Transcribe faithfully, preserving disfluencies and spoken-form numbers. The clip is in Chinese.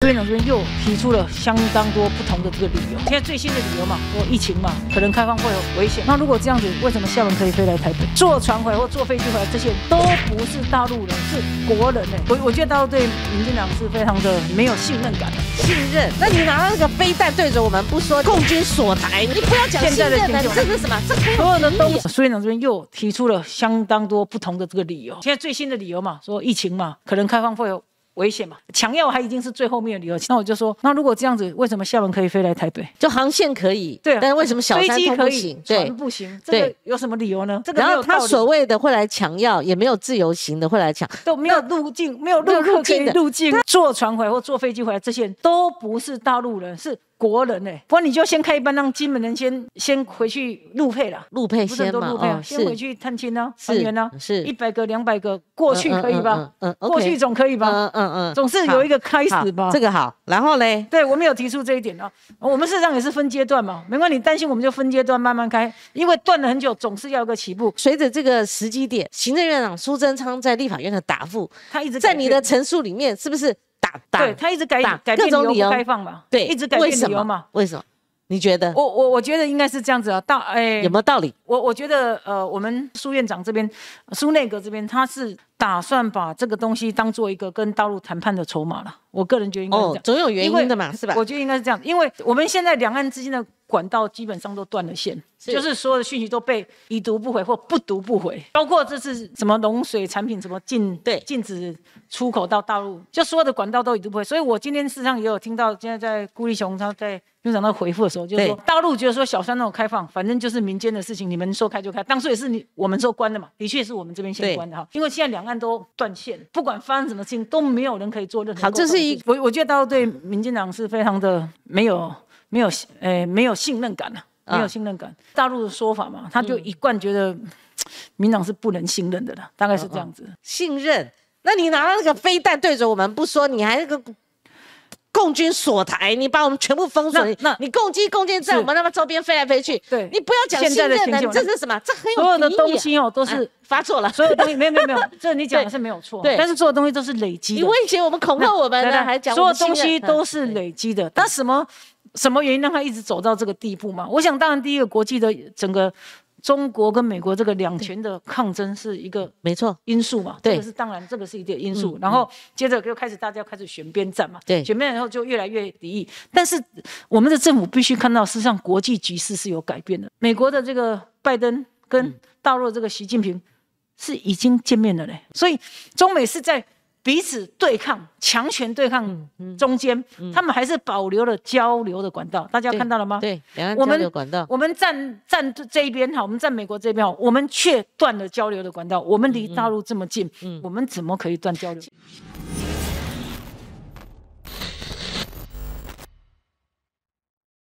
苏院长这边又提出了相当多不同的这个理由。现在最新的理由嘛，说疫情嘛，可能开放会有危险。那如果这样子，为什么厦门可以飞来台北？坐船回来或坐飞机回来，这些都不是大陆人，是国人呢。我我觉得大陆对民进党是非常的没有信任感的。 信任？那你拿那个飞弹对着我们不说共军锁台，你不要讲信任了，这是什么？这所有的东西，苏院长这边又提出了相当多不同的这个理由。现在最新的理由嘛，说疫情嘛，可能开放会有危险嘛，强要还已经是最后面的理由。那我就说，那如果这样子，为什么厦门可以飞来台北？ 就航线可以， 对， 但是为什么小三通不行？ 对，船不行，这个有什么理由呢？这个然后他所谓的会来抢药，也没有自由行的会来抢， 都没有入境，没有陆客可以入境，坐船回来或坐飞机回来，这些人都不是大陆人，是国人呢、欸，不然你就先开一班让金门人先先回去陆配啦， 陆配先嘛， 陆配、啊哦、先回去探亲啊，团圆啊， 是一百个、两百个过去可以吧？嗯，嗯嗯过去总可以吧？ 嗯嗯嗯， 总是有一个开始吧？ 这个好，然后嘞， 对我们有提出这一点啊，我们事实上也是分阶段嘛，没关系，你担心我们就分阶段慢慢开，因为断了很久，总是要有个起步。 随着这个时机点，行政院长苏贞昌在立法院的答复， 他一直在你的陈述里面是不是？打打对他一直改改变理由不开放嘛， 对， 一直改变理由嘛， 为什么？你觉得？ 我我我觉得应该是这样子啊，大哎有没有道理？ 我我觉得呃，我们苏院长这边，苏内阁这边，他是打算把这个东西当做一个跟大陆谈判的筹码了。我个人觉得应该是这样， 哦，总有原因的嘛，是吧？ 我觉得应该是这样，因为我们现在两岸之间的管道基本上都断了线，是就是所有的讯息都被已读不回或不读不回，包括这次什么农水产品什么禁对禁止出口到大陆，就所有的管道都已读不回。所以我今天事实上也有听到，现在在顾立雄他在院长那回复的时候，就是说大陆觉得说小三那种开放，反正就是民间的事情，你们说开就开，当初也是你我们说关的嘛，的确是我们这边先关的哈，因为现在两岸都断线，不管发生什么事情都没有人可以做任何。 好，这是一我我觉得大陆对民进党是非常的没有没有呃没有信任感啊，没有信任感。啊、大陆的说法嘛，他就一贯觉得、嗯、民党是不能信任的了，大概是这样子。哦哦信任？那你拿那个飞弹对着我们不说，你还那个。共军锁台，你把我们全部封锁，那你共机、共舰在我们那么周边飞来飞去，对，你不要讲信任的，这是什么？这很有所有的东西哦，都是、啊、 发错了， 所有东西没有没有没有，这你讲的是没有错，对，但是所有东西都是累积的。 你威胁我们、恐吓我们呢，还讲所有东西都是累积的，那什么什么原因让他一直走到这个地步嘛？我想，当然第一个国际的整个。中国跟美国这个两权的抗争是一个没错因素嘛，对，这个是当然，这个是一个因素。嗯、然后接着就开始大家开始选边站嘛，对，选边然后就越来越敌意。但是我们的政府必须看到，事实上国际局势是有改变的。美国的这个拜登跟大陆的这个习近平是已经见面了嘞，所以中美是在。彼此对抗、强权对抗中间、嗯嗯，他们还是保留了交流的管道。大家看到了吗？ 对，两岸交流管道。 我们站站这一边哈，我们站美国这边哈，我们却断了交流的管道。我们离大陆这么近，嗯、我们怎么可以断交流？嗯